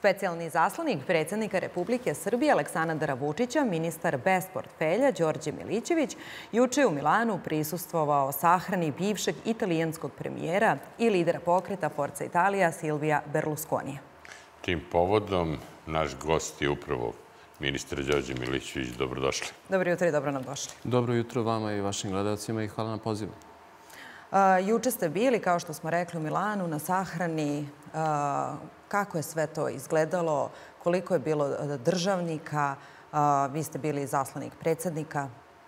Specijalni izaslanik predsjednika Republike Srbije Aleksandra Vučića, ministar bez portfelja Đorđe Milićević, juče u Milanu prisustvovao sahrani bivšeg italijanskog premijera i lidera pokreta Forza Italija Silvija Berlusconija. Tim povodom naš gost je upravo ministar Đorđe Milićević. Dobrodošli. Dobro jutro i dobro nam došli. Dobro jutro vama i vašim gledalcima i hvala na pozivu. Juče ste bili, kao što smo rekli, u Milanu na sahrani. Kako je sve to izgledalo? Koliko je bilo državnika? Vi ste bili zaslanik predsjednika.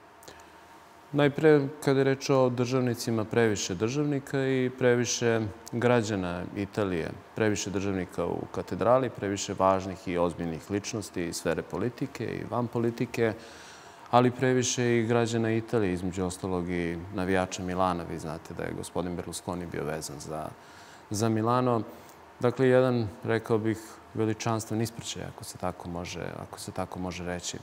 Najpre, kada je reč o državnicima, previše državnika i previše građana Italije. Previše državnika u katedrali, previše važnih i ozbiljnih ličnosti iz sfere politike i van politike, ali previše i građana Italije, između ostalog i navijača Milana. Vi znate da je gospodin Berlusconi bio vezan za Milano. Dakle, jedan, rekao bih, veličanstven ispraćaj, ako se tako može reći.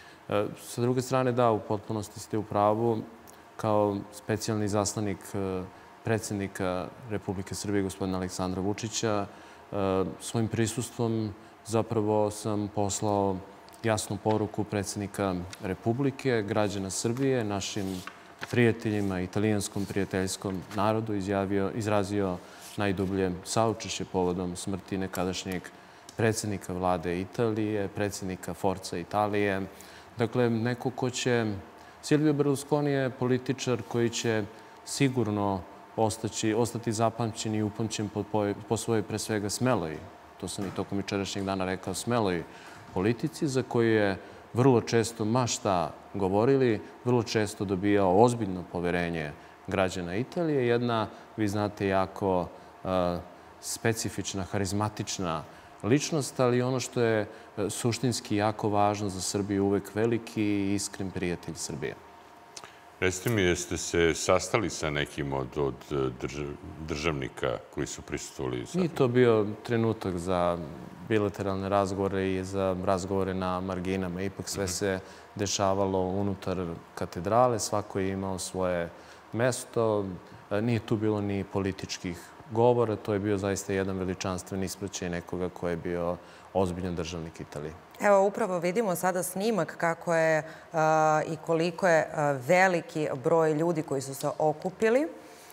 Sa druge strane, da, u potpunosti ste u pravu. Kao specijalni izaslanik predsjednika Republike Srbije, gospodina Aleksandra Vučića, svojim prisustvom zapravo sam poslao jasnu poruku predsjednika Republike, građana Srbije, našim prijateljima, italijanskom prijateljskom narodu, izrazio najdublje saučešće povodom smrti nekadašnjeg predsjednika vlade Italije, predsjednika Forza Italije. Dakle, neko ko će... Silvio Berlusconi je političar koji će sigurno ostati zapamćen i upamćen po svojoj, pre svega, smeloj, to sam i tokom jučerašnjeg dana rekao, smeloj politici za koju je vrlo često ma šta govorili, vrlo često dobijao ozbiljno poverenje građana Italije. Jedna, vi znate, jako specifična, harizmatična ličnost, ali ono što je suštinski jako važno za Srbiju, uvek veliki i iskren prijatelj Srbije. Recite mi, jeste se sastali sa nekim od državnika koji su prisustvovali? Nije to bio trenutak za bilateralne razgovore i za razgovore na marginama. Ipak sve se dešavalo unutar katedrale, svako je imao svoje mesto. Nije tu bilo ni političkih govora, to je bio zaista jedan veličanstven ispraćaj nekoga ko je bio ozbiljan državnik Italije. Evo, upravo vidimo sada snimak kako je i koliko je veliki broj ljudi koji su se okupili.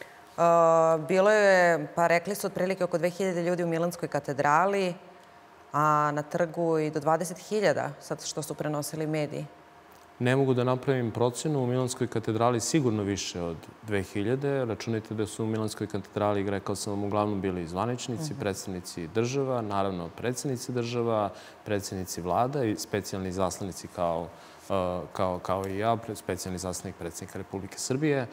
Bilo je, pa rekli su, otprilike oko 2000 ljudi u Milanskoj katedrali, a na trgu i do 20.000, sad što su prenosili mediji. Ne mogu da napravim procenu. U Milanskoj katedrali sigurno više od 2000. Računajte da su u Milanskoj katedrali, rekao sam vam, uglavnom bili zvaničnici, predstavnici država, naravno predsjednici država, predsjednici vlada i specijalni izaslanici kao i ja, specijalni izaslanik predsjednika Republike Srbije.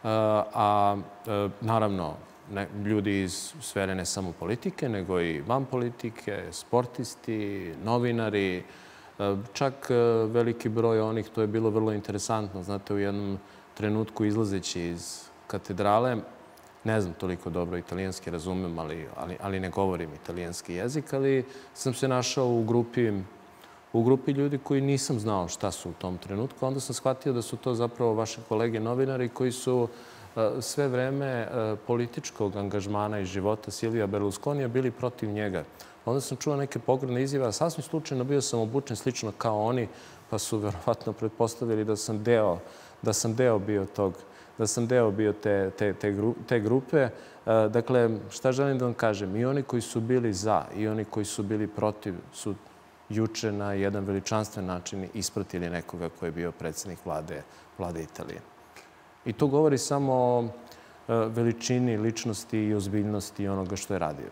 A naravno, ljudi iz sfere ne samo politike, nego i van politike, sportisti, novinari, čak veliki broj onih, to je bilo vrlo interesantno. Znate, u jednom trenutku izlazeći iz katedrale, ne znam toliko dobro italijanski, razumem, ali ne govorim italijanski jezik, ali sam se našao u grupi ljudi koji nisam znao šta su u tom trenutku. Onda sam shvatio da su to zapravo vaše kolege novinari koji su sve vreme političkog angažmana i života Silvija Berlusconija bili protiv njega. Onda sam čuo neke pogrdne izjave, a sasvim slučajno bio sam obučen slično kao oni, pa su verovatno pretpostavili da sam deo bio te grupe. Dakle, šta želim da vam kažem? I oni koji su bili za i oni koji su bili protiv su juče na jedan veličanstven način ispratili nekoga koji je bio predsjednik vlade Italije. I to govori samo o veličini, ličnosti i ozbiljnosti onoga što je radio.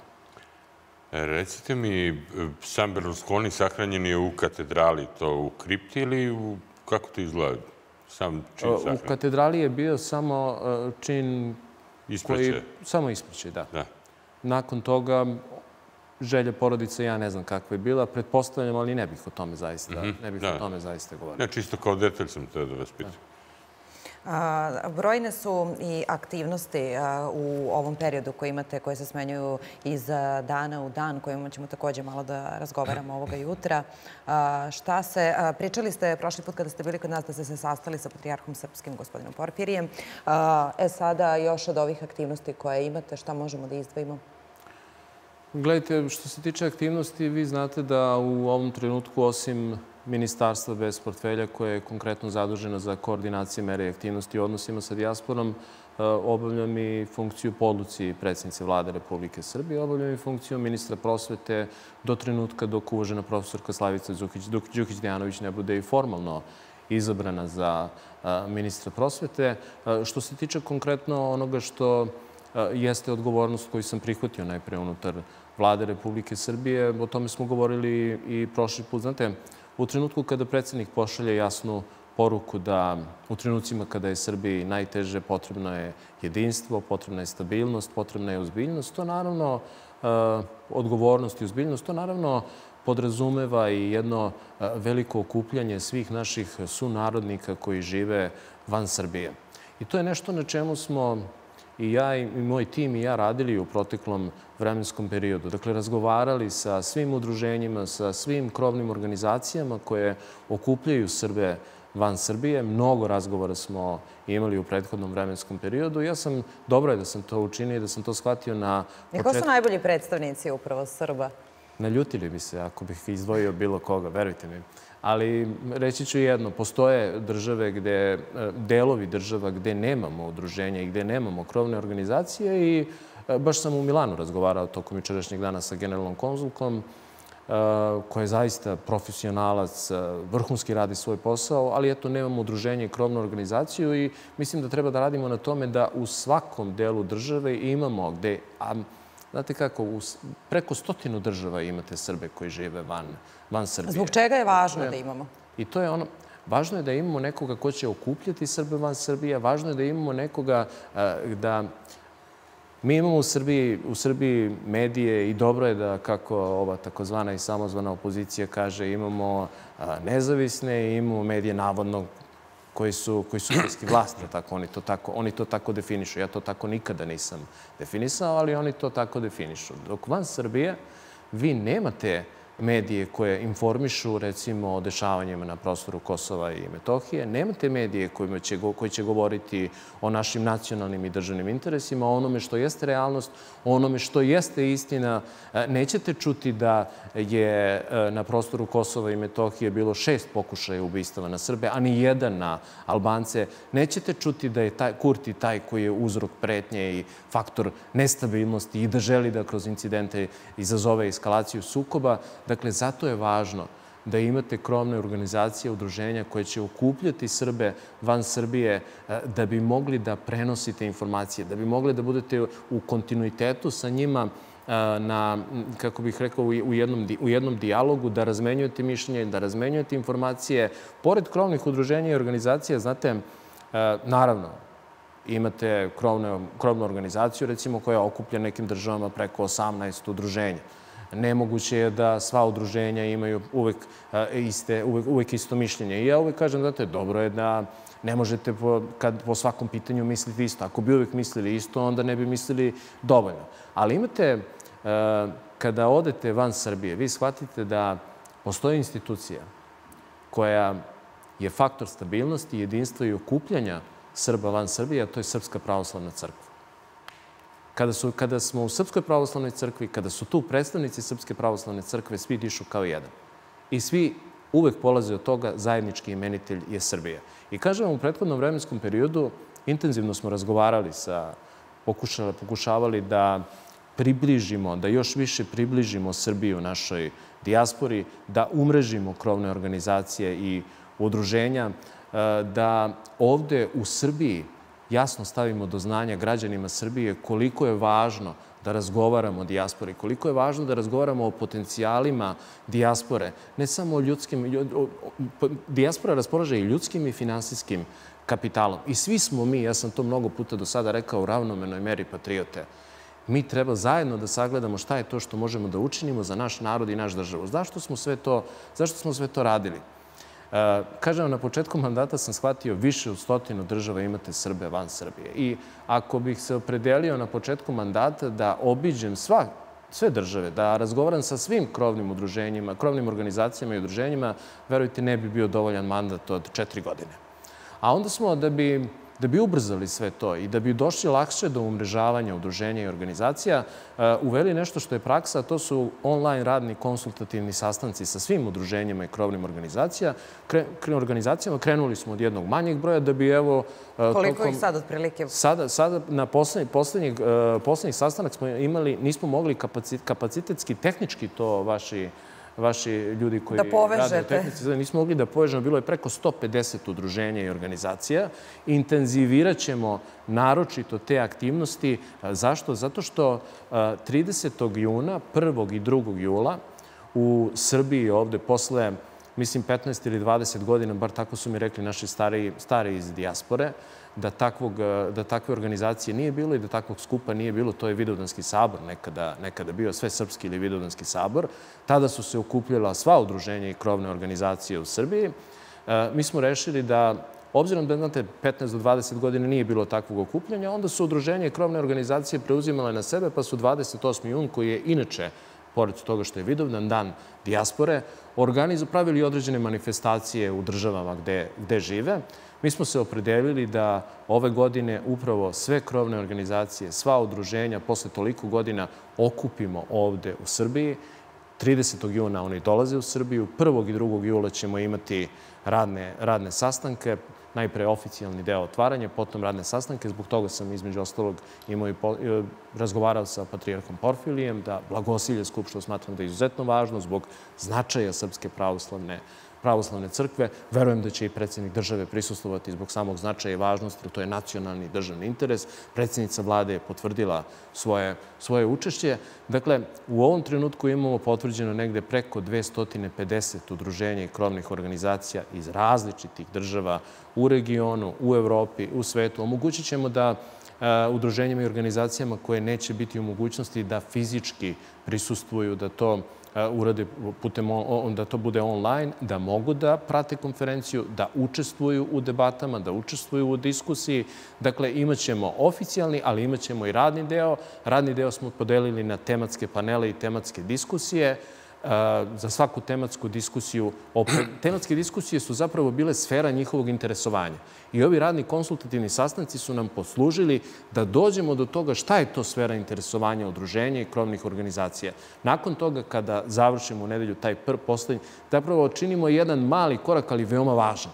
Recite mi, sam Berlusconi sahranjen je u katedrali, to u kripti ili kako to izgleda? Sam čin sahranjen? U katedrali je bio samo čin... Ispraćaj? Samo ispraćaj, da. Nakon toga, želja porodice, ja ne znam kakva je bila, pretpostavljam, ali ne bih o tome zaista govorio. Ne, čisto kao detalj sam teo da vas pitam. Brojne su i aktivnosti u ovom periodu koje se smenjuju iz dana u dan, kojima ćemo također malo da razgovaramo ovoga jutra. Pričali ste prošli put kada ste bili kod nas da ste se sastali sa patrijarhom srpskim, gospodinom Porfirijem. Sada još od ovih aktivnosti koje imate, šta možemo da izdvojimo? Gledajte, što se tiče aktivnosti, vi znate da u ovom trenutku, osim ministarstva bez portfelja koje je konkretno zaduženo za koordinacije mere i aktivnosti u odnosima sa dijasporom, obavljam i funkciju po odluci predsjednice Vlade Republike Srbije, obavljam i funkciju ministra prosvete do trenutka dok uvažena profesorka Slavica Đukić-Dejanović ne bude i formalno izabrana za ministra prosvete. Što se tiče konkretno onoga što jeste odgovornost koju sam prihvatio najpre unutar Vlade Republike Srbije, o tome smo govorili i prošli put. Znate, u trenutku kada predsjednik pošalje jasnu poruku da u trenucima kada je Srbiji najteže, potrebno je jedinstvo, potrebna je stabilnost, potrebna je ozbiljnost, to naravno odgovornost i ozbiljnost, to naravno podrazumeva i jedno veliko okupljanje svih naših sunarodnika koji žive van Srbije. I to je nešto na čemu smo i ja i moj tim i ja radili u proteklom vremenskom periodu. Dakle, razgovarali sa svim udruženjima, sa svim krovnim organizacijama koje okupljaju Srbe van Srbije. Mnogo razgovora smo imali u prethodnom vremenskom periodu. Dobro je da sam to učinio i da sam to shvatio na početku. I ko su najbolji predstavnici upravo Srba? Naljutili bi se ako bih izdvojio bilo koga, verujte mi. Ali reći ću jedno, postoje države gde, delovi država gde nemamo udruženja i gde nemamo krovne organizacije i baš sam u Milanu razgovarao tokom jučerašnjeg dana sa generalnom konzulkom koja je zaista profesionalac, vrhunski radi svoj posao, ali eto, nemamo udruženje i krovnu organizaciju i mislim da treba da radimo na tome da u svakom delu države imamo gde, znate kako, preko 100 država imate Srbe koji žive van Srbije. Zbog čega je važno da imamo? I to je ono, važno je da imamo nekoga ko će okupljati Srbe van Srbije, važno je da imamo nekoga da... Mi imamo u Srbiji medije i dobro je da, kako ova takozvana i samozvana opozicija kaže, imamo nezavisne i imamo medije navodno koji su bliski vlasti. Oni to tako definišu. Ja to tako nikada nisam definisao, ali oni to tako definišu. Dok van Srbije vi nemate medije koje informišu, recimo, o dešavanjima na prostoru Kosova i Metohije. Nemate medije koji će govoriti o našim nacionalnim i državnim interesima, o onome što jeste realnost, o onome što jeste istina. Nećete čuti da je na prostoru Kosova i Metohije bilo 6 pokušaja ubistava na Srbe, a ni jedan na Albance. Nećete čuti da je Kurti taj koji je uzrok pretnje i faktor nestabilnosti i da želi da kroz incidente izazove eskalaciju sukoba. Dakle, zato je važno da imate krovne organizacije, udruženja koje će okupljati Srbe van Srbije da bi mogli da prenosite informacije, da bi mogli da budete u kontinuitetu sa njima na, kako bih rekao, u jednom dijalogu, da razmenjujete mišljenje, da razmenjujete informacije. Pored krovnih udruženja i organizacija, znate, naravno, imate krovnu organizaciju, recimo, koja okuplja nekim državama preko 18 udruženja. Nemoguće je da sva udruženja imaju uvek isto mišljenje. I ja uvek kažem, znate, dobro je da ne možete kad po svakom pitanju misliti isto. Ako bi uvek mislili isto, onda ne bi mislili dovoljno. Ali imate, kada odete van Srbije, vi shvatite da postoji institucija koja je faktor stabilnosti, jedinstva i okupljanja Srba van Srbije, a to je Srpska pravoslavna crkva. Kada smo u Srpskoj pravoslavnoj crkvi, kada su tu predstavnici Srpske pravoslavne crkve, svi dišu kao jedan. I svi uvek polaze od toga, zajednički imenitelj je Srbija. I kažem vam, u prethodnom vremenskom periodu intenzivno smo razgovarali pokušavali da približimo, da još više približimo Srbiju našoj dijaspori, da umrežimo krovne organizacije i udruženja, da ovde u Srbiji jasno stavimo do znanja građanima Srbije koliko je važno da razgovaramo o dijaspori, koliko je važno da razgovaramo o potencijalima dijaspore, ne samo o ljudskim... Dijaspora raspolaže i ljudskim i finansijskim kapitalom. I svi smo mi, ja sam to mnogo puta do sada rekao, u ravnomernoj meri patriote. Mi treba zajedno da sagledamo šta je to što možemo da učinimo za naš narod i naš državu. Zašto smo sve to radili? Kažem, na početku mandata sam shvatio više od 100 država imate Srbe van Srbije. I ako bih se opredelio na početku mandata da obiđem sve države, da razgovaram sa svim krovnim udruženjima, krovnim organizacijama i udruženjima, verujte, ne bi bio dovoljan mandat od 4 godine. A onda smo, da bi ubrzali sve to i da bi došli lakše do umrežavanja udruženja i organizacija, uveli nešto što je praksa, a to su online radni konsultativni sastanci sa svim udruženjima i krovnim organizacijama. Krenuli smo od jednog manjeg broja da bi evo... Koliko ih sad otprilike? Sada na poslednjih sastanak smo imali, nismo mogli kapacitetski, tehnički to vaši ljudi koji rade u tehnici, nismo mogli da povežemo, bilo je preko 150 udruženja i organizacija. Intenzivirat ćemo naročito te aktivnosti. Zašto? Zato što 30. juna, 1. i 2. jula u Srbiji ovde posle, mislim, 15 ili 20 godina, bar tako su mi rekli naši stari iz dijaspore, da takve organizacije nije bilo i da takvog skupa nije bilo. To je Vidovdanski sabor nekada bio, Svesrpski ili Vidovdanski sabor. Tada su se okupljala sva udruženja i krovne organizacije u Srbiji. Mi smo rešili da, obzirom da, znate, 15 do 20 godina nije bilo takvog okupljanja, onda su udruženja i krovne organizacije preuzimale na sebe, pa su 28. jun, koji je inače, pored toga što je Vidovdan, dan dijaspore, pravili određene manifestacije u državama gde žive. Mi smo se opredelili da ove godine upravo sve krovne organizacije, sva udruženja, posle toliko godina okupimo ovde u Srbiji. 30. juna oni dolaze u Srbiju, 1. i 2. jula ćemo imati radne sastanke, najpre oficijalni deo otvaranja, potom radne sastanke. Zbog toga sam između ostalog razgovarao sa patrijarhom Porfilijem da blagosilje skup, što smatram da je izuzetno važno zbog značaja Srpske pravoslavne crkve. Verujem da će i predsjednik države prisustvovati zbog samog značaja i važnosti, to je nacionalni državni interes. Predsjednica vlade je potvrdila svoje učešće. Dakle, u ovom trenutku imamo potvrđeno negde preko 250 udruženja i krovnih organizacija iz različitih država u regionu, u Evropi, u svetu. Omogućit ćemo da udruženjima i organizacijama koje neće biti u mogućnosti da fizički prisustvuju, da to urade da to bude online, da mogu da prate konferenciju, da učestvuju u debatama, da učestvuju u diskusiji. Dakle, imat ćemo oficijalni, ali imat ćemo i radni deo. Radni deo smo podelili na tematske panele i tematske diskusije. Za svaku tematsku diskusiju. Tematske diskusije su zapravo bile sfera njihovog interesovanja. I ovi radni konsultativni sastanci su nam poslužili da dođemo do toga šta je to sfera interesovanja udruženja i krovnih organizacija. Nakon toga, kada završimo u nedelju taj poslednji, zapravo činimo jedan mali korak, ali veoma važan.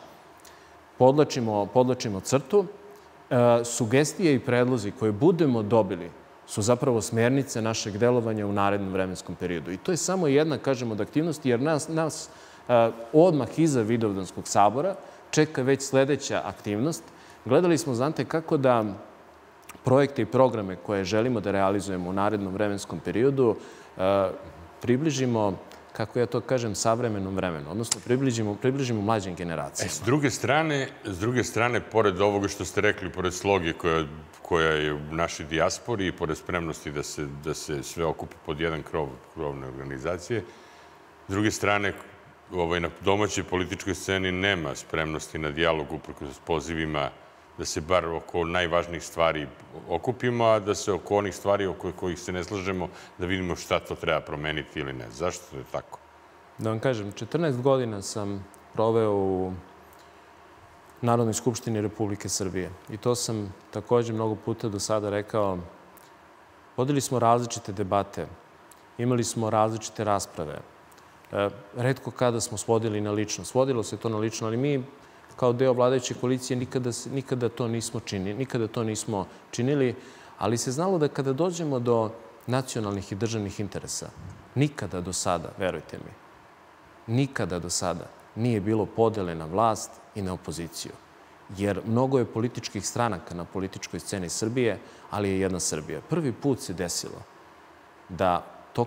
Podlačimo crtu. Sugestije i predlozi koje budemo dobili su zapravo smernice našeg delovanja u narednom vremenskom periodu. I to je samo jedna, kažemo, od aktivnosti, jer nas odmah iza Vidovdanskog sabora čeka već sledeća aktivnost. Gledali smo, znate, kako da projekte i programe koje želimo da realizujemo u narednom vremenskom periodu približimo, kako ja to kažem, savremenom vremenu, odnosno približimo mlađim generacijama. S druge strane, pored ovoga što ste rekli, pored sloge koja je u našoj dijaspori i pored spremnosti da se sve okupi pod jedan krov krovne organizacije, s druge strane, na domaćoj političkoj sceni nema spremnosti na dijalog uprkos pozivima da se bar oko najvažnijih stvari okupimo, a da se oko onih stvari oko kojih se ne slažemo, da vidimo šta to treba promeniti ili ne. Zašto je tako? Da vam kažem, 14 godina sam proveo u Narodnoj skupštini Republike Srbije. I to sam takođe mnogo puta do sada rekao. Vodili smo različite debate, imali smo različite rasprave. Retko kada smo svodili na lično. Svodilo se to na lično, ali mi kao deo vladajuće koalicije nikada to nismo činili, ali se znalo da kada dođemo do nacionalnih i državnih interesa, nikada do sada, verujte mi, nikada do sada nije bilo podele na vlast i na opoziciju. Jer mnogo je političkih stranaka na političkoj sceni Srbije, ali je jedna Srbija. Prvi put se desilo da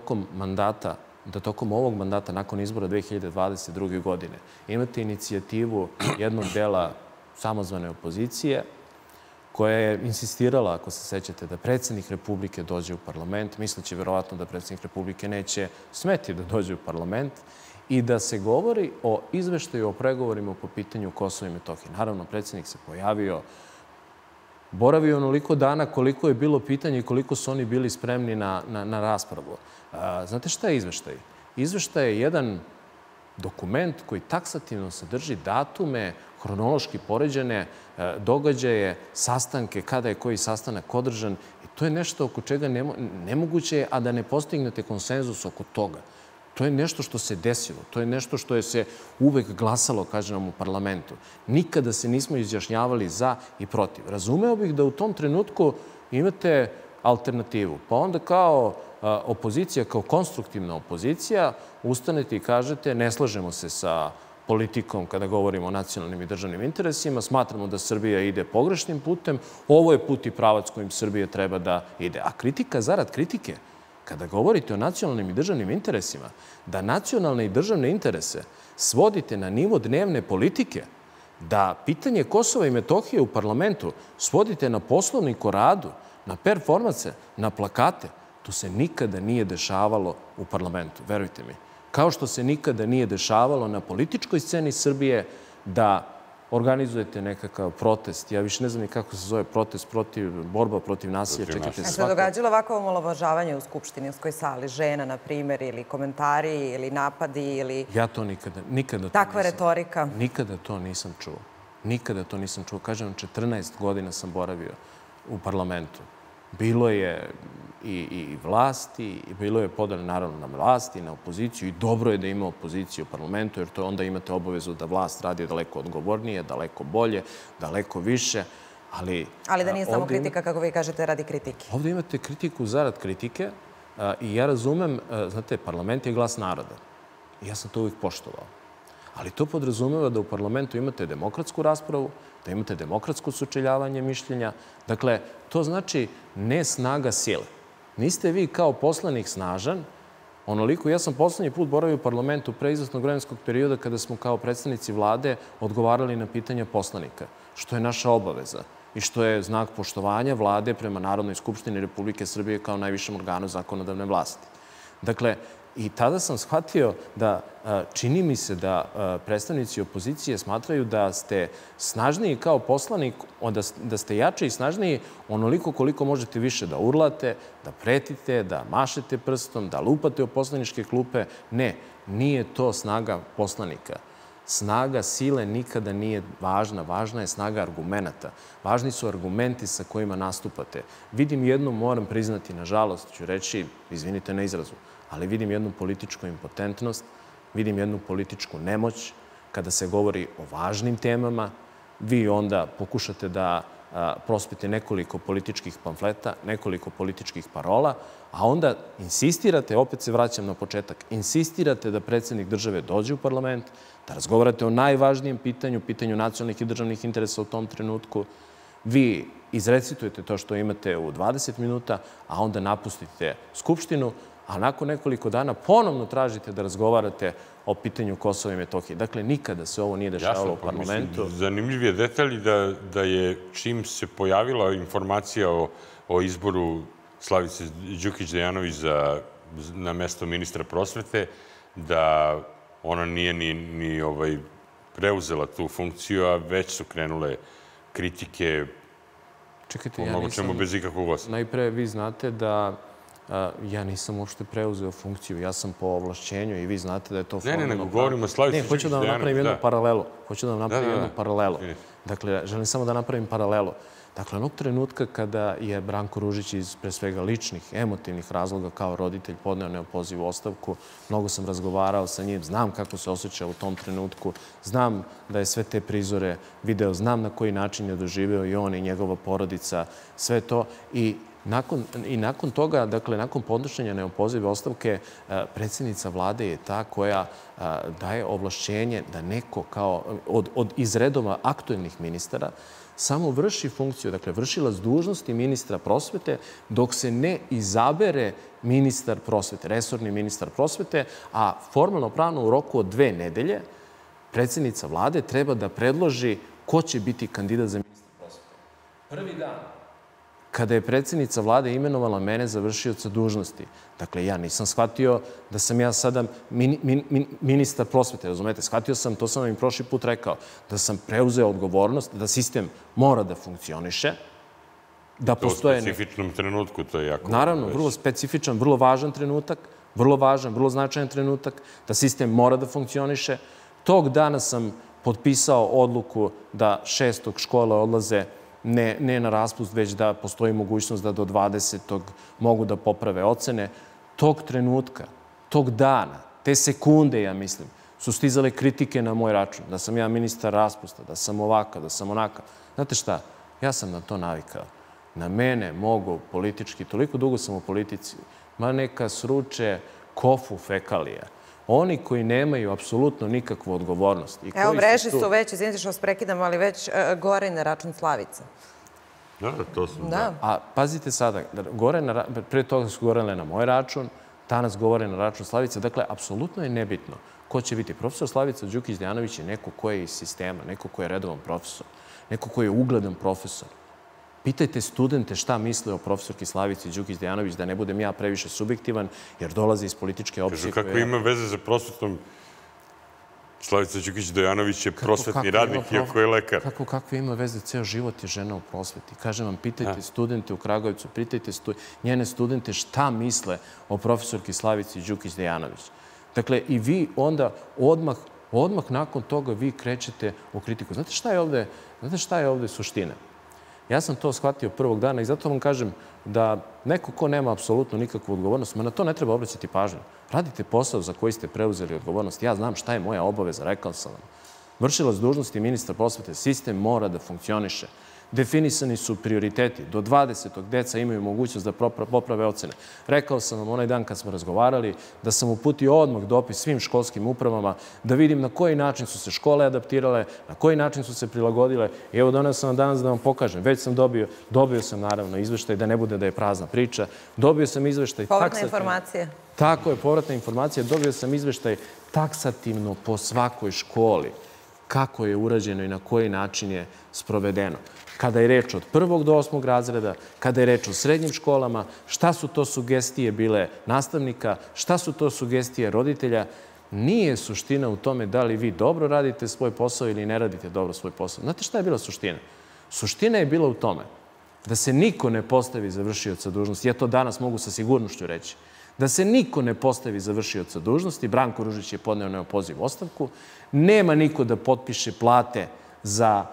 tokom ovog mandata, nakon izbora 2022. godine, imate inicijativu jednog dela samozvane opozicije koja je insistirala, ako se sećate, da predsjednik Republike dođe u parlament, misleći verovatno da predsjednik Republike neće smeti da dođe u parlament, i da se govori o izveštaju o pregovorima po pitanju Kosova i Metohije. Naravno, predsjednik se pojavio, boravio onoliko dana koliko je bilo pitanje i koliko su oni bili spremni na raspravu. Znate šta je izveštaj? Izveštaj je jedan dokument koji taksativno sadrži datume, hronološki poređane događaje, sastanke, kada je koji sastanak održan. I to je nešto oko čega nemoguće je, a da ne postignete konsenzus oko toga. To je nešto što se desilo. To je nešto što je se uvek glasalo, kažem vam, u parlamentu. Nikada se nismo izjašnjavali za i protiv. Razumeo bih da u tom trenutku imate alternativu. Pa onda kao opozicija, kao konstruktivna opozicija, ustanete i kažete ne slažemo se sa politikom kada govorimo o nacionalnim i državnim interesima, smatramo da Srbija ide pogrešnim putem, ovo je put i pravac kojim Srbija treba da ide. A kritika zarad kritike, kada govorite o nacionalnim i državnim interesima, da nacionalne i državne interese svodite na nivo dnevne politike, da pitanje Kosova i Metohije u parlamentu svodite na poslovnik o radu, na performanse, na plakate, to se nikada nije dešavalo u parlamentu, verujte mi. Kao što se nikada nije dešavalo na političkoj sceni Srbije da organizujete nekakav protest. Ja više ne znam ni kako se zove protest borba protiv nasilja. Čekajte, se događalo ovako omalovažavanje u skupštinskoj sali? Žena, na primjer, ili komentari, ili napadi, ili... Ja to nikada... Takva retorika? Nikada to nisam čuo. Nikada to nisam čuo. Kažem, 14 godina sam boravio u parlamentu. Bilo je i vlasti, bilo je podano naravno na vlasti, na opoziciju i dobro je da ima opoziciju u parlamentu, jer to onda imate obavezu da vlast radi daleko odgovornije, daleko bolje, daleko više, ali... Ali da nije samo kritika, kako vi kažete, radi kritike. Ovdje imate kritiku zarad kritike i ja razumem, znate, parlament je glas naroda. I ja sam to uvijek poštovao. Ali to podrazumeva da u parlamentu imate demokratsku raspravu, da imate demokratsko sučeljavanje mišljenja. Dakle, to znači ne snaga sile. Niste vi kao poslanik snažan, onoliko, ja sam poslednji put boravio u parlamentu pre izvesnog vremenskog perioda kada smo kao predstavnici vlade odgovarali na pitanja poslanika, što je naša obaveza i što je znak poštovanja vlade prema Narodnoj skupštini Republike Srbije kao najvišem organu zakonodavne vlasti. Dakle, i tada sam shvatio da čini mi se da predstavnici opozicije smatraju da ste snažniji kao poslanik, da ste jači i snažniji onoliko koliko možete više da urlate, da pretite, da mašete prstom, da lupate o poslaničke klupe. Ne, nije to snaga poslanika. Snaga sile nikada nije važna. Važna je snaga argumenta. Važni su argumenti sa kojima nastupate. Vidim jednu, moram priznati, nažalost, ću reći, izvinite na izrazu, ali vidim jednu političku impotentnost, vidim jednu političku nemoć. Kada se govori o važnim temama, vi onda pokušate da prospite nekoliko političkih pamfleta, nekoliko političkih parola, a onda insistirate, opet se vraćam na početak, insistirate da predsjednik države dođe u parlament, da razgovarate o najvažnijem pitanju, pitanju nacionalnih i državnih interesa u tom trenutku. Vi izrecitujete to što imate u 20 minuta, a onda napustite Skupštinu, a nakon nekoliko dana ponovno tražite da razgovarate o pitanju Kosova i Metohije. Dakle, nikada se ovo nije dešavalo u parlamentu. Zanimljiv je detalj da je čim se pojavila informacija o izboru Slavice Đukić Dejanović na mesto ministra prosvete, da ona nije ni preuzela tu funkciju, a već su krenule kritike o mnogo čemu bez ikakvog osnova. Najpre, vi znate da ja nisam uopšte preuzeo funkciju. Ja sam po ovlašćenju i vi znate da je to formalno... Ne, nego govorimo o Slavici Đukić Dejanović. Hoću da vam napravim jednu paralelu. Dakle, želim samo da napravim paralelu. Dakle, onog trenutka kada je Branko Ružić iz pre svega ličnih, emotivnih razloga kao roditelj podneo neopozivu ostavku, mnogo sam razgovarao sa njim, znam kako se osjeća u tom trenutku, znam da je sve te prizore video, znam na koji način je doživeo i on i njegova porodica, sve to. I nakon toga, dakle, nakon podnošenja neopozive ostavke, predsjednica vlade je ta koja daje ovlašćenje da neko iz redova aktuelnih ministara samo vrši funkciju, dakle, vršilac dužnosti ministra prosvete dok se ne izabere ministar prosvete, resorni ministar prosvete, a formalno pravno u roku od 2 nedelje predsjednica vlade treba da predloži ko će biti kandidat za ministra prosvete. Prvi dan kada je predsjednica vlade imenovala mene za vršioca dužnosti, dakle, ja nisam shvatio da sam ja sada ministar prosvete, razumete? Shvatio sam, to sam vam i prošli put rekao, da sam preuzeo odgovornost, da sistem mora da funkcioniše, da postoje... To u specifičnom trenutku, to je jako... Naravno, vrlo specifičan, vrlo važan trenutak, vrlo važan, vrlo značajan trenutak, da sistem mora da funkcioniše. Tog dana sam potpisao odluku da 6. škole odlaze ne na raspust, već da postoji mogućnost da do 20. mogu da poprave ocene. Tog trenutka, tog dana, te sekunde, ja mislim, su stizale kritike na moj račun, da sam ja ministar raspusta, da sam ovakav, da sam onakav. Znate šta? Ja sam na to navikao. Na mene mogu politički, toliko dugo sam u politici, ma neka sruče kofu fekalija. Oni koji nemaju apsolutno nikakvu odgovornost. Evo, mreže su već, izvinite što vas prekidam, ali već gore na račun Slavica. Da, to su... Da. A pazite sada, pre toga su govorili na moj račun, danas govore na račun Slavice. Dakle, apsolutno je nebitno ko će biti. Profesor Slavica Đukić-Dejanović je neko ko je iz sistema, neko ko je redovan profesor, neko ko je ugledan profesor. Pitajte studente šta misle o profesorki Slavici Đukić-Dejanović, da ne budem ja previše subjektivan, jer dolaze iz političke opcije. Kažu, kako ima veze za prosvetom? Slavica Đukić-Dejanović je prosvetni radnik, iako je lekar. Kakve ima veze? Ceo život je žena u prosveti. Kažem vam, pitajte studente u Kragujevcu, pitajte njene studente šta misle o profesorki Slavici Đukić-Dejanović. Dakle, i vi onda odmah nakon toga vi krećete u kritiku. Znate šta je ovde suština? Ja sam to shvatio prvog dana i zato vam kažem da neko ko nema apsolutno nikakvu odgovornost, na to ne treba obraćati pažnju. Radite posao za koji ste preuzeli odgovornost. Ja znam šta je moja obaveza, rekao sam vam. Vršilac dužnosti ministra prosvete, sistem mora da funkcioniše. Definisani su prioriteti. Do 20. deca imaju mogućnost da poprave ocene. Rekao sam vam onaj dan kad smo razgovarali da sam uputio odmah dopis svim školskim upravama da vidim na koji način su se škole adaptirale, na koji način su se prilagodile. I evo doneo sam vam danas da vam pokažem. Već sam dobio sam naravno izveštaj, da ne bude da je prazna priča. Dobio sam izveštaj... Povratna informacija. Tako je, povratna informacija. Dobio sam izveštaj taksativno po svakoj školi kako je urađeno i na koji način je sprovedeno. Kada je reč od 1. do 8. razreda, kada je reč o srednjim školama, šta su to sugestije bile nastavnika, šta su to sugestije roditelja, nije suština u tome da li vi dobro radite svoj posao ili ne radite dobro svoj posao. Znate šta je bila suština? Suština je bila u tome da se niko ne postavi za vršioca dužnosti. Ja to danas mogu sa sigurnošću reći. Da se niko ne postavi za vršioca dužnosti. Branko Ružić je podneo neopoziv ostavku. Nema niko da potpiše plate za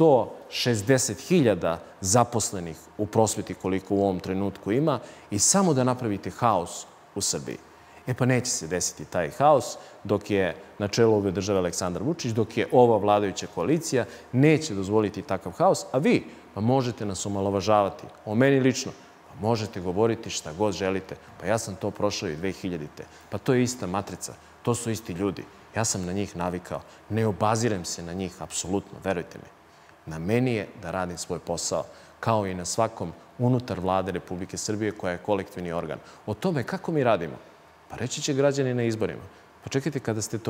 160.000 zaposlenih u prosveti koliko u ovom trenutku ima i samo da napravite haos u Srbiji. E pa neće se desiti taj haos dok je na čelu ove države Aleksandar Vučić, dok je ova vladajuća koalicija, neće dozvoliti takav haos, a vi pa možete nas omalovažavati. O meni lično možete govoriti šta god želite. Pa ja sam to prošao i 2000-te. Pa to je ista matrica. To su isti ljudi. Ja sam na njih navikao. Ne obazirem se na njih, apsolutno, verujte mi. Na meni je da radim svoj posao, kao i na svakom unutar vlade Republike Srbije koja je kolektivni organ. O tome kako mi radimo? Pa reći će građani na izborima. Pa čekajte, kada ste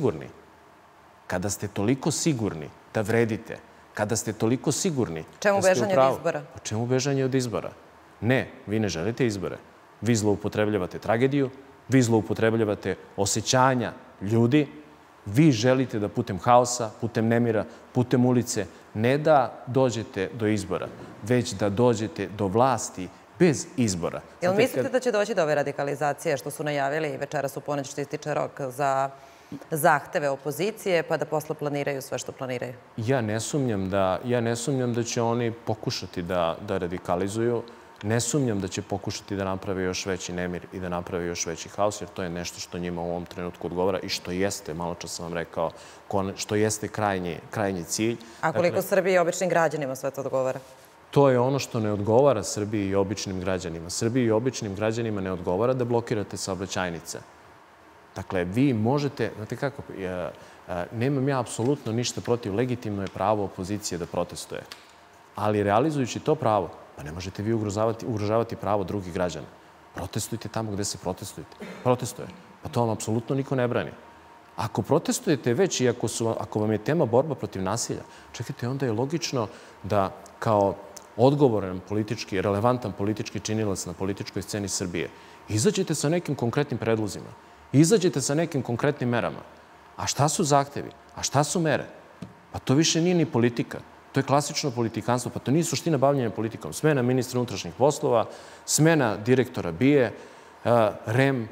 toliko sigurni da vredite, kada ste toliko sigurni čemu bežanje od izbora? Pa čemu bežanje od izbora? Ne, vi ne želite izbore. Vi zloupotrebljavate tragediju, vi zloupotrebljavate osjećanja ljudi, vi želite da putem haosa, putem nemira, putem ulice, ne da dođete do izbora, već da dođete do vlasti bez izbora. Jel mislite da će doći do ove radikalizacije što su najavili večeras u ponoć što ističe rok za zahteve opozicije, pa da posle planiraju sve što planiraju? Ja ne sumnjam da će oni pokušati da radikalizuju. Ne sumnjam da će pokušati da naprave još veći nemir i da naprave još veći haos, jer to je nešto što njima u ovom trenutku odgovara i što jeste, malo čas sam vam rekao, što jeste krajnji cilj. A koliko Srbiji i običnim građanima sve to odgovara? To je ono što ne odgovara Srbiji i običnim građanima. Srbiji i običnim građanima ne odgovara da blokirate saobraćajnice. Dakle, vi možete, znate kako, nemam ja apsolutno ništa protiv, legitimno je pravo opozicije da protestuje. Ali realizujući to pravo, pa ne možete vi ugrožavati pravo drugih građana. Protestujte tamo gde se protestuje. Pa to vam apsolutno niko ne brani. Ako protestujete već i ako vam je tema borba protiv nasilja, čekajte, onda je logično da kao odgovoran politički, relevantan politički činilac na političkoj sceni Srbije izađete sa nekim konkretnim predlozima, izađete sa nekim konkretnim merama. A šta su zahtevi? A šta su mere? Pa to više nije ni politika. To je klasično politikanstvo, pa to nije suština bavljenja politikom. Smena ministra unutrašnjih poslova, smena direktora BIA, REM,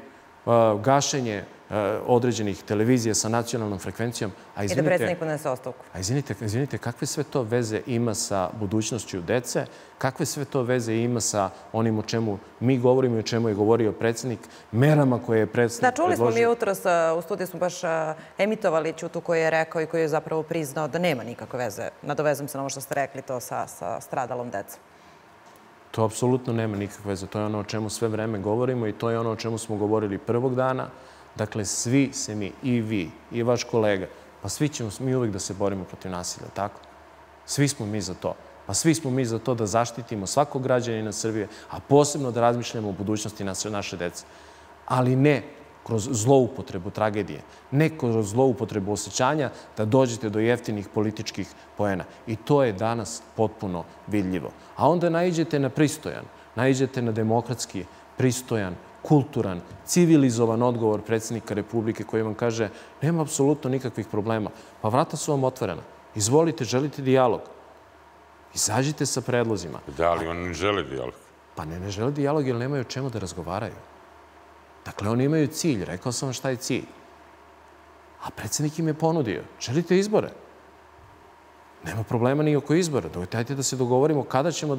gašenje određenih televizija sa nacionalnom frekvencijom. I da predsjednik podnese ostavku. A izvinite, kakve sve to veze ima sa budućnošću dece? Kakve sve to veze ima sa onim o čemu mi govorimo i o čemu je govorio predsjednik, merama koje je predsjednik predložio? Da, čuli smo mi jutros, u studiju smo baš emitovali Ćutu koji je rekao i koji je zapravo priznao da nema nikakve veze. Nadovezam se na ovo što ste rekli, to sa stradalom decom. To apsolutno nema nikakve veze. To je ono o čemu sve vreme govorimo i to je ono o čemu smo govorili prvog dana. Dakle, svi se mi, i vi, i vaš kolega, pa svi ćemo mi uvijek da se borimo protiv nasilja, tako? Svi smo mi za to. Pa svi smo mi za to da zaštitimo svakog građanina Srbije, a posebno da razmišljamo o budućnosti naše dece. Ali ne kroz zloupotrebu tragedije, ne kroz zloupotrebu osjećanja da dođete do jeftinih političkih poena. I to je danas potpuno vidljivo. A onda naiđete na pristojan, naiđete na demokratski, pristojan, kulturan, civilizovan odgovor predsjednika Republike koji vam kaže nema apsolutno nikakvih problema. Pa vrata su vam otvorena. Izvolite, želite dijalog. Izađite sa predlozima. Da, ali oni ne žele dijalog. Pa ne žele dijalog jer nemaju o čemu da razgovaraju. Dakle, oni imaju cilj. Rekao sam vam šta je cilj. A predsjednik im je ponudio. Želite izbore? Nema problema ni oko izbora. Dajte da se dogovorimo kada ćemo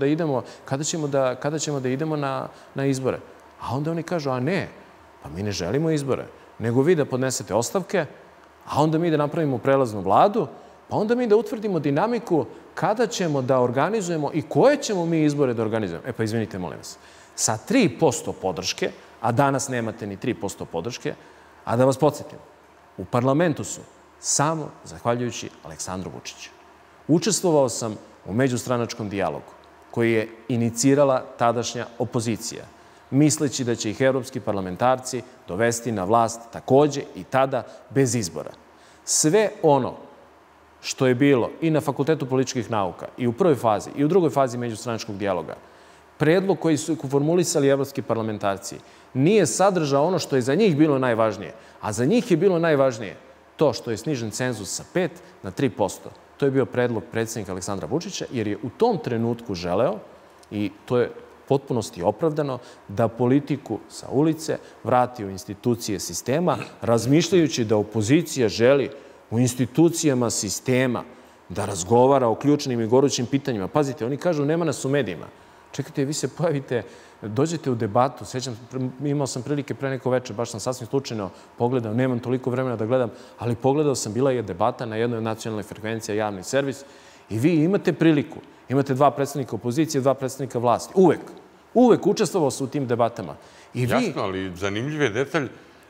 da idemo na izbore. A onda oni kažu, a ne, pa mi ne želimo izbore, nego vi da podnesete ostavke, a onda mi da napravimo prelaznu vladu, pa onda mi da utvrdimo dinamiku kada ćemo da organizujemo i koje ćemo mi izbore da organizujemo. E pa izvinite, molim vas, sa 3% podrške, a danas nemate ni 3% podrške, a da vas podsjetim, u parlamentu su samo zahvaljujući Aleksandru Vučiću. Učestvovao sam u međustranačkom dijalogu koji je inicirala tadašnja opozicija, misleći da će ih evropski parlamentarci dovesti na vlast takođe i tada bez izbora. Sve ono što je bilo i na Fakultetu političkih nauka i u prvoj fazi i u drugoj fazi međustranačkog dijaloga, predlog koji su formulisali evropski parlamentarci nije sadržao ono što je za njih bilo najvažnije, a za njih je bilo najvažnije to što je snižen cenzus sa 5 na 3%. To je bio predlog predsjednika Aleksandra Vučića jer je u tom trenutku želeo, i to je potpunosti opravdano, da politiku sa ulice vrati u institucije sistema, razmišljajući da opozicija želi u institucijama sistema da razgovara o ključnim i gorućim pitanjima. Pazite, oni kažu nema nas u medijima. Čekajte, vi se pojavite, dođete u debatu, imao sam prilike pre neko večer, baš sam sasvim slučajno pogledao, nemam toliko vremena da gledam, ali pogledao sam, bila je debata na jednoj nacionalnoj frekvenciji, javni servis, i vi imate priliku, imate 2 predstavnika opozicije, 2 predstavnika vlasti. Uvek učestvovao se u tim debatama. Jasno, ali zanimljiv je detalj,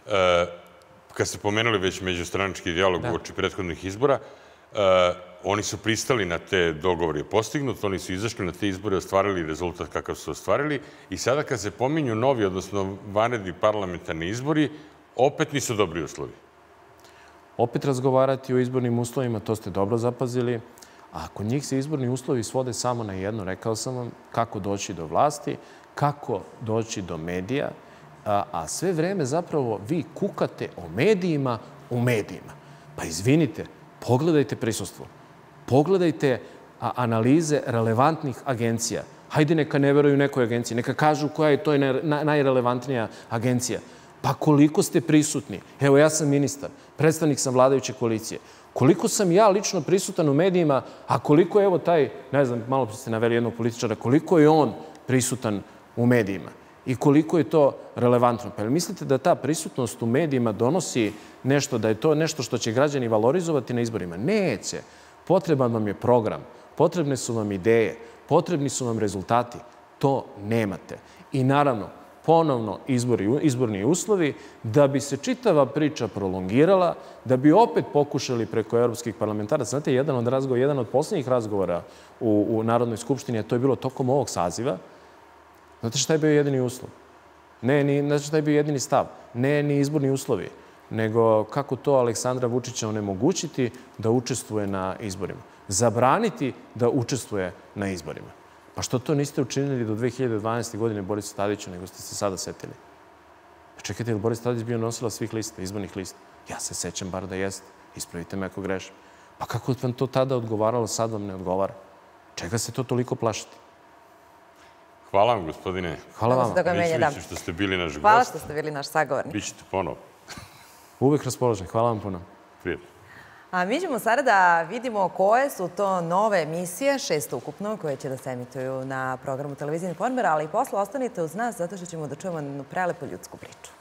kad ste pomenuli već međustranački dijalog uoči prethodnih izbora, oni su pristali na te dogovore postignut, oni su izašli na te izbore, ostvarili rezultat kakav su ostvarili i sada kad se pominju novi, odnosno vanredni parlamentarni izbori, opet nisu dobri uslovi. Opet razgovarati o izbornim uslovima, to ste dobro zapazili. A kod njih se izborni uslovi svode samo na jedno, rekao sam vam, kako doći do vlasti, kako doći do medija, a sve vreme zapravo vi kukate o medijima u medijima. Pa izvinite, pogledajte prisustvo, pogledajte analize relevantnih agencija. Hajde neka ne veruju nekoj agenciji, neka kažu koja je to najrelevantnija agencija. Pa koliko ste prisutni? Evo, ja sam ministar, predstavnik sam vladajuće koalicije. Koliko sam ja lično prisutan u medijima, a koliko je, evo, taj, ne znam, malo ste naveli jednog političara, koliko je on prisutan u medijima i koliko je to relevantno. Pa mislite da ta prisutnost u medijima donosi nešto, da je to nešto što će građani valorizovati na izborima? Neće. Potreban vam je program, potrebne su vam ideje, potrebni su vam rezultati. To nemate. I naravno, ponovno izborni uslovi, da bi se čitava priča prolongirala, da bi opet pokušali preko evropskih parlamentaraca. Znate, jedan od posljednjih razgovora u Narodnoj skupštini, a to je bilo tokom ovog saziva, znate šta je bio jedini uslov? Znate šta je bio jedini stav? Ne ni izborni uslovi, nego kako to Aleksandra Vučića onemogućiti da učestvuje na izborima. Zabraniti da učestvuje na izborima. Pa što to niste učinili do 2012. godine Borisu Tadiću, nego ste se sada setili? Pa čekajte, je li Boris Tadić bio nosila svih lista, izbornih lista? Ja se sećam bar da jeste. Ispravite me ako grešim. Pa kako vam to tada odgovaralo, sad vam ne odgovara? Čega se to toliko plašiti? Hvala vam, gospodine Milićeviću, što ste bili naš gost. Hvala što ste bili naš sagovornik. Bićete ponovo. Uvijek raspoložen. Hvala vam puno. Prijetno. A mi ćemo sada da vidimo koje su to nove emisije, 6 ukupno, koje će da se emituju na programu Televizije Informer, ali i posle ostanite uz nas zato što ćemo da čujemo jednu prelepu ljudsku priču.